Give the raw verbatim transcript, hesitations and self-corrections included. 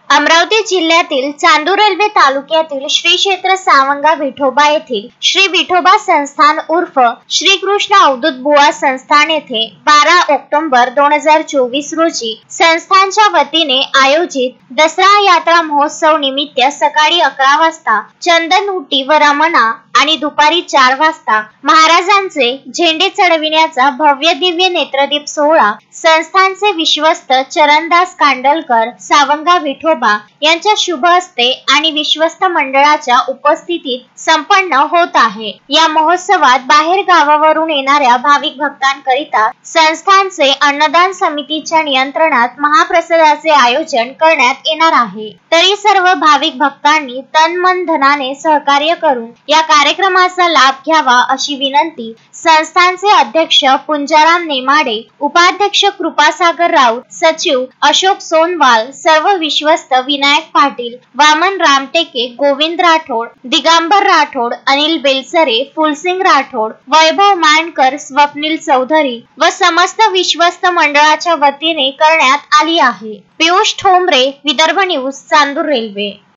अमरावती जिल्ह्यातील चांदूर रेल्वे तालुक्यातील श्री क्षेत्र सावंगा विठोबा येथील श्री विठोबा संस्थान उर्फ श्री कृष्ण अवधूत बुवा संस्थान येथे बारा ऑक्टोबर दोन हजार चोवीस रोजी संस्थानच्या वतीने आयोजित दसरा यात्रा महोत्सव निमित्त सकाळी अकरा वाजता चंदन उटी व रमणा आणि दुपारी चार वाजता महाराजांचे झेंडे चढविण्याचा भव्य दिव्य नेत्रदीप सोहळा संस्थानचे विश्वस्त चरणदास कांडलकर सावंगा विठोबा यांच्या शुभ हस्ते आणि विश्वस्त मंडळाच्या उपस्थितीत संपन्न होत आहे। या महोत्सवात बाहेर गावावरून येणाऱ्या भाविक भक्तांकरिता संस्थानचे अन्नदान समितीच्या नियंत्रणात महाप्रसादाचे आयोजन करण्यात येणार आहे। तरी सर्व भाविक भक्तांनी तन मन धनाने सहकार्य करून या कार्यक्रमाचा लाभ घ्यावा अशी विनंती संस्थानचे अध्यक्ष पुंजाराम नेमाडे, उपाध्यक्ष कृपासागर राऊत, सचिव अशोक सोनवाल, सर्व विश्वस्त विनायक पाटील, वामन रामटेके, गोविंद राठोड, दिगंबर राठोड, अनिल बेलसरे, फुलसिंग राठोड, वैभव मानकर, स्वप्नील चौधरी व समस्त विश्वस्त मंडळाच्या वतीने करण्यात आली आहे। Piyush Thombre, Vidarbha news, Chandur railway.